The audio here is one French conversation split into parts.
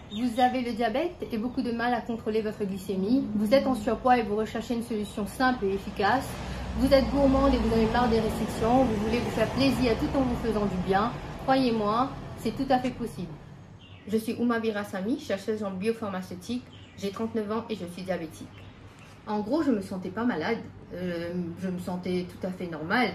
Vous avez le diabète et beaucoup de mal à contrôler votre glycémie. Vous êtes en surpoids et vous recherchez une solution simple et efficace. Vous êtes gourmande et vous en avez marre des restrictions. Vous voulez vous faire plaisir tout en vous faisant du bien. Croyez-moi, c'est tout à fait possible. Je suis Ouma Virasamy, chercheuse en biopharmaceutique. J'ai 39 ans et je suis diabétique. En gros, je me sentais pas malade. Je me sentais tout à fait normale.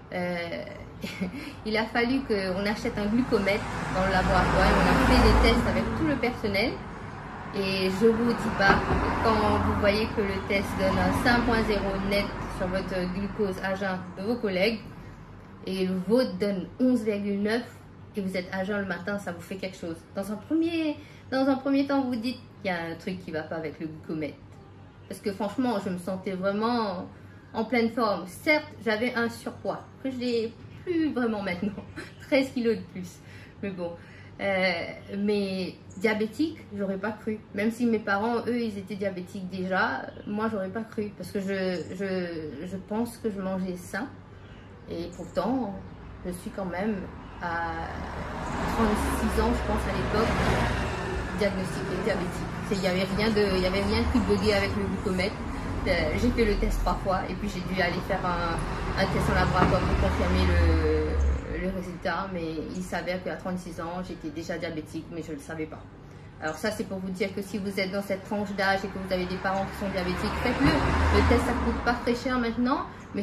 Il a fallu qu'on achète un glucomètre dans le laboratoire. On a fait des tests avec tout le personnel. Et je vous dis pas, quand vous voyez que le test donne un 5.0 net sur votre glucose à jeun de vos collègues, et le vôtre donne 11,9 et vous êtes à jeun le matin, ça vous fait quelque chose. Dans un premier temps, vous dites qu'il y a un truc qui va pas avec le glucomètre. Parce que franchement, je me sentais vraiment en pleine forme. Certes, j'avais un surpoids, que je n'ai plus vraiment maintenant, 13 kilos de plus. Mais bon, mais diabétique, j'aurais pas cru. Même si mes parents, eux, ils étaient diabétiques déjà, moi, j'aurais pas cru. Parce que je pense que je mangeais sain. Et pourtant, je suis quand même à 36 ans, je pense, à l'époque, diagnostiquée diabétique. Il n'y avait rien de plus bugué avec le glucomètre. J'ai fait le test 3 fois et puis j'ai dû aller faire un test en laboratoire pour confirmer le résultat. Mais il s'avère qu'à 36 ans, j'étais déjà diabétique, mais je ne le savais pas. Alors ça, c'est pour vous dire que si vous êtes dans cette tranche d'âge et que vous avez des parents qui sont diabétiques, faites-le. Le test, ça ne coûte pas très cher maintenant, mais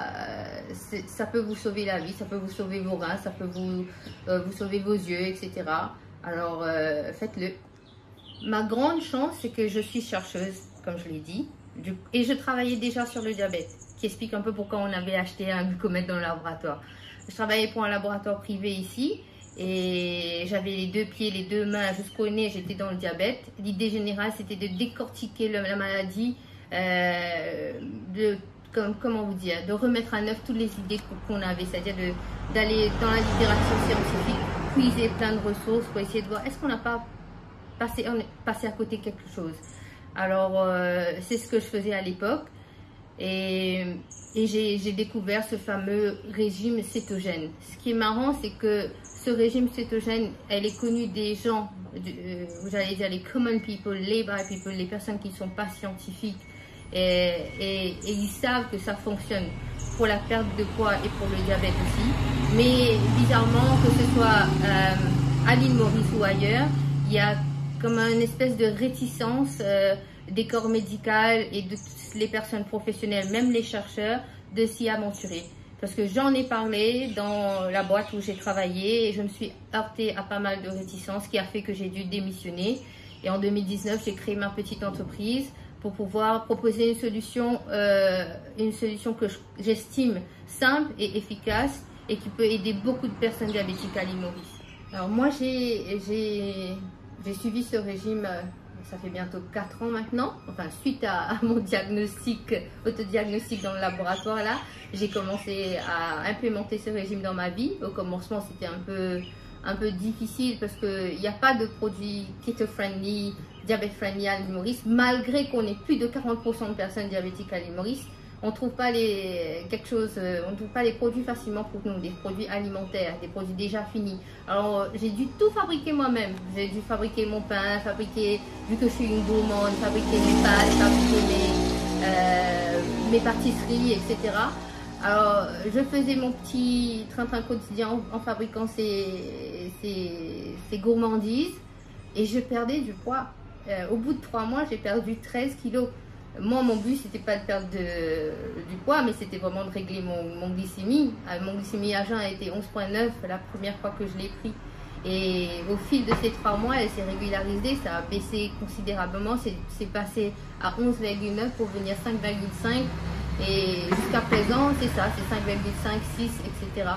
ça peut vous sauver la vie, ça peut vous sauver vos reins, ça peut vous sauver vos yeux, etc. Alors, faites-le. Ma grande chance, c'est que je suis chercheuse, comme je l'ai dit, et je travaillais déjà sur le diabète, qui explique un peu pourquoi on avait acheté un glucomètre dans le laboratoire. Je travaillais pour un laboratoire privé ici, et j'avais les 2 pieds, les 2 mains jusqu'au nez, j'étais dans le diabète. L'idée générale, c'était de décortiquer la maladie, comment vous dire, de remettre à neuf toutes les idées qu'on avait, c'est-à-dire d'aller dans la littérature scientifique, puiser plein de ressources pour essayer de voir est-ce qu'on n'a pas passé à côté quelque chose. Alors, c'est ce que je faisais à l'époque et j'ai découvert ce fameux régime cétogène. Ce qui est marrant, c'est que ce régime cétogène, elle est connue des gens, j'allais dire les common people, les by people, les personnes qui ne sont pas scientifiques et ils savent que ça fonctionne pour la perte de poids et pour le diabète aussi. Mais bizarrement, que ce soit à l'île Maurice ou ailleurs, il y a comme une espèce de réticence des corps médicaux et de toutes les personnes professionnelles, même les chercheurs, de s'y aventurer. Parce que j'en ai parlé dans la boîte où j'ai travaillé et je me suis heurtée à pas mal de réticences, qui a fait que j'ai dû démissionner. Et en 2019, j'ai créé ma petite entreprise pour pouvoir proposer une solution que j'estime simple et efficace et qui peut aider beaucoup de personnes diabétiques à l'île Maurice. Alors moi, j'ai suivi ce régime, ça fait bientôt 4 ans maintenant, enfin suite à mon autodiagnostic dans le laboratoire là, j'ai commencé à implémenter ce régime dans ma vie. Au commencement, c'était un peu difficile parce qu'il n'y a pas de produits keto-friendly, diabète-friendly à l'île Maurice, malgré qu'on ait plus de 40% de personnes diabétiques à l'île Maurice. On ne trouve pas les produits facilement pour nous, des produits alimentaires, des produits déjà finis. Alors j'ai dû tout fabriquer moi-même. J'ai dû fabriquer mon pain, vu que je suis une gourmande, fabriquer mes pâtes, fabriquer mes pâtisseries, etc. Alors je faisais mon petit train-train quotidien en fabriquant ces gourmandises et je perdais du poids. Au bout de 3 mois, j'ai perdu 13 kilos. Moi, mon but, c'était pas de perdre du poids, mais c'était vraiment de régler mon glycémie. Mon glycémie à jeun a été 11,9 la première fois que je l'ai pris. Et au fil de ces 3 mois, elle s'est régularisée, ça a baissé considérablement. C'est passé à 11,9 pour venir 5,5. Et jusqu'à présent, c'est ça, c'est 5,5, 6, etc.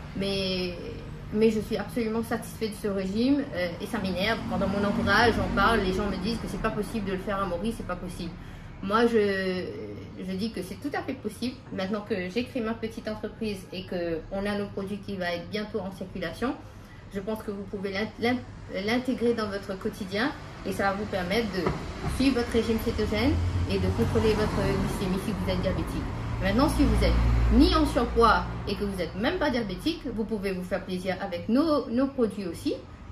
Mais je suis absolument satisfaite de ce régime et ça m'énerve. Quand dans mon entourage, j'en parle, les gens me disent que c'est pas possible de le faire à Maurice, c'est pas possible. Moi, je dis que c'est tout à fait possible. Maintenant que j'ai créé ma petite entreprise et qu'on a nos produits qui vont être bientôt en circulation, je pense que vous pouvez l'intégrer dans votre quotidien et ça va vous permettre de suivre votre régime cétogène et de contrôler votre glycémie si vous êtes diabétique. Maintenant, si vous êtes ni en surpoids et que vous n'êtes même pas diabétique, vous pouvez vous faire plaisir avec nos produits aussi.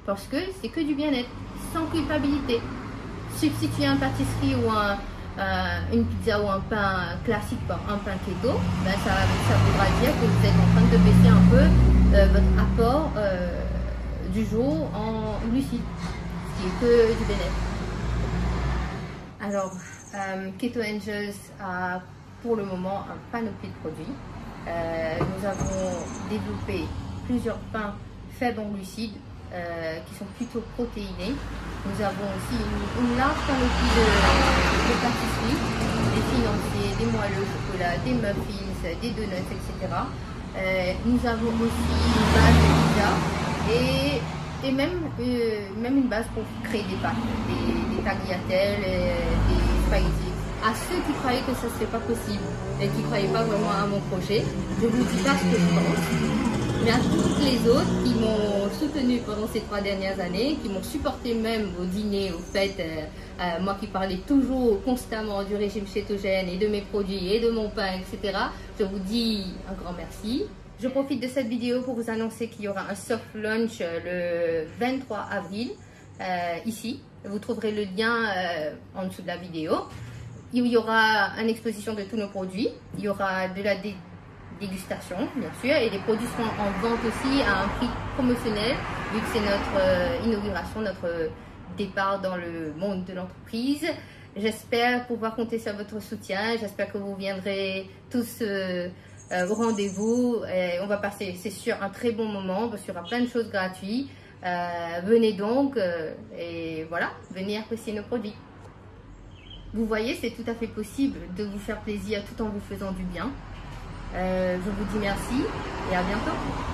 parce que c'est que du bien-être, sans culpabilité. Substituer un pâtisserie ou une pizza ou un pain classique par un pain keto, ben ça voudra dire que vous êtes en train de baisser un peu votre apport du jour en glucides, ce qui est que du bien-être. Alors, Keto Angels a pour le moment un panoplie de produits. Nous avons développé plusieurs pains faibles en glucides qui sont plutôt protéinés. Nous avons aussi une large panoplie de pâtisseries, des financiers, des moelleux au chocolat, des muffins, des donuts, etc. Nous avons aussi une base de pizza et même une base pour créer des pâtes, des tagliatelles, des spaghettis. À ceux qui croyaient que ça ne serait pas possible et qui ne croyaient pas vraiment à mon projet, je vous dis pas ce que je pense. Mais à toutes les autres qui m'ont soutenu pendant ces 3 dernières années, qui m'ont supporté même au dîner, aux fêtes, moi qui parlais toujours constamment du régime cétogène et de mes produits et de mon pain, etc. Je vous dis un grand merci. Je profite de cette vidéo pour vous annoncer qu'il y aura un soft launch le 23 avril, ici. Vous trouverez le lien en dessous de la vidéo. Il y aura une exposition de tous nos produits. Il y aura de la dégustation, bien sûr, et les produits seront en vente aussi à un prix promotionnel, vu que c'est notre inauguration, notre départ dans le monde de l'entreprise. J'espère pouvoir compter sur votre soutien. J'espère que vous viendrez tous au rendez-vous. On va passer, c'est sûr, un très bon moment parce qu'il y aura plein de choses gratuites. Venez donc et voilà, venez apprécier nos produits. Vous voyez, c'est tout à fait possible de vous faire plaisir tout en vous faisant du bien. Je vous dis merci et à bientôt.